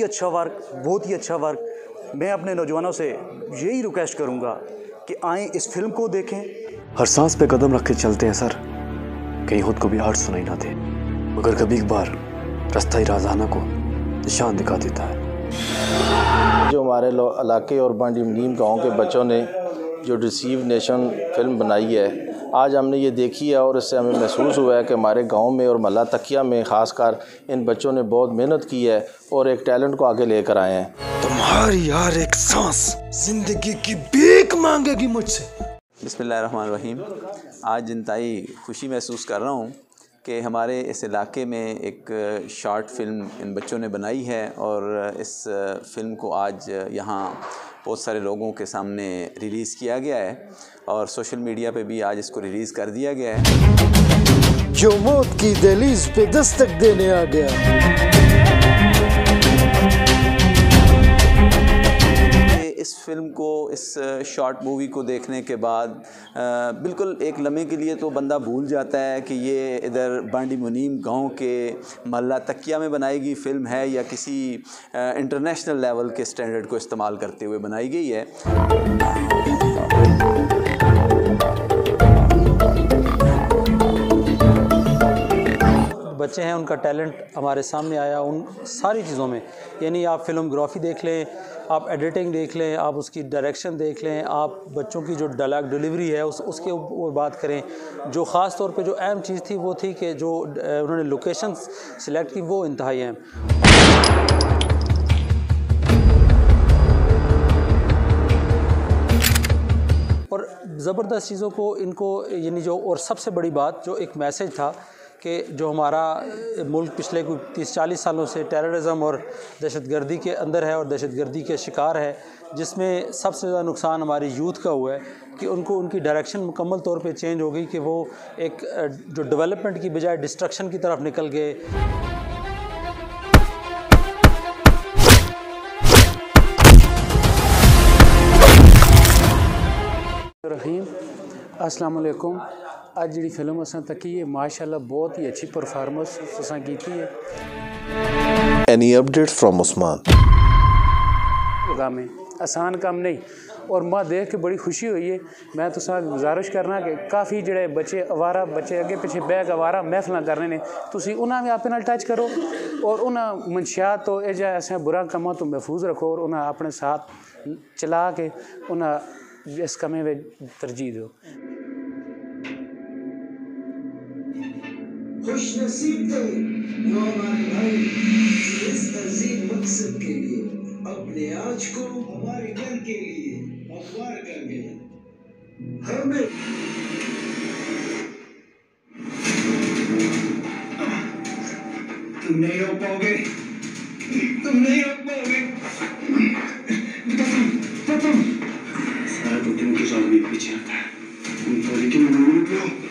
अच्छा वर्क, बहुत ही अच्छा वर्क। मैं अपने नौजवानों से यही रिक्वेस्ट करूँगा कि आएँ, इस फिल्म को देखें। हर सांस पे कदम रख के चलते हैं सर, कहीं खुद को भी हार्ट सुनाई ना दे, मगर कभी एक बार रास्ता ही राजाना को निशान दिखा देता है। जो हमारे इलाके और बांडी मुनीम गाँव के बच्चों ने जो रिसीव नेशन फिल्म बनाई है, आज हमने ये देखी है और इससे हमें महसूस हुआ है कि हमारे गांव में और महल्ला तकिया में ख़ासकर इन बच्चों ने बहुत मेहनत की है और एक टैलेंट को आगे लेकर आए हैं। तुम्हारी हर एक सांस जिंदगी की भीख मांगेगी मुझसे। बिस्मिल्लाहिर्रहमानिर्रहीम। आज इंतहाई खुशी महसूस कर रहा हूँ कि हमारे इस इलाके में एक शॉर्ट फिल्म इन बच्चों ने बनाई है और इस फिल्म को आज यहाँ बहुत सारे लोगों के सामने रिलीज़ किया गया है और सोशल मीडिया पे भी आज इसको रिलीज़ कर दिया गया है। जो मौत की दहलीज पे दस्तक देने आ गया। इस फिल्म को, इस शॉर्ट मूवी को देखने के बाद बिल्कुल एक लम्हे के लिए तो बंदा भूल जाता है कि ये इधर बांडी मुनीम गांव के महल्ला तकिया में बनाई गई फिल्म है या किसी इंटरनेशनल लेवल के स्टैंडर्ड को इस्तेमाल करते हुए बनाई गई है। बच्चे हैं, उनका टैलेंट हमारे सामने आया उन सारी चीज़ों में, यानी आप फिल्मोग्राफी देख लें, आप एडिटिंग देख लें, आप उसकी डायरेक्शन देख लें, आप बच्चों की जो डायलॉग डिलीवरी है उसके ऊपर बात करें। जो ख़ास तौर पे जो अहम चीज़ थी वो थी कि जो उन्होंने लोकेशन सिलेक्ट की वो इंतहाई अहम। और ज़बरदस्त चीज़ों को इनको यानी जो, और सबसे बड़ी बात जो एक मैसेज था कि जो हमारा मुल्क पिछले कोई 30-40 सालों से टेररिज्म और दहशतगर्दी के अंदर है और दहशतगर्दी के शिकार है, जिसमें सबसे ज़्यादा नुकसान हमारी यूथ का हुआ है कि उनको उनकी डायरेक्शन मुकम्मल तौर पे चेंज हो गई कि वो एक जो डेवलपमेंट की बजाय डिस्ट्रक्शन की तरफ निकल गए। अस्सलाम वालेकुम। आज जी फिल्म असां तकी है माशाल्लाह बहुत ही अच्छी परफॉर्मेंस असां की है। Any update from Usman. काम है, आसान काम नहीं, और मैं देख के बड़ी खुशी हुई है। मैं तो साथ गुजारिश करना कि काफ़ी जोड़े बच्चे अवारा बच्चे अगे पिछे बैग अवारा महफिल करने ने, तुसी उन्हें भी अपने टच करो और उन्हें मंशियात तो एजा ऐसे बुरा कमा तो महफूज रखो और उन्हें अपने साथ चला के उन्हें इस कमे में तरजीह दो। खुश नसीब थे हमारे भाई इस अजीम मकसद के लिए अपने आज को हमारे घर के लिए अखबार कर गए। हमें तुम नहीं रोक पाओगे, तुम नहीं रोक पाओगे। सारा तो दिन के साथ भी पीछे आता है, लेकिन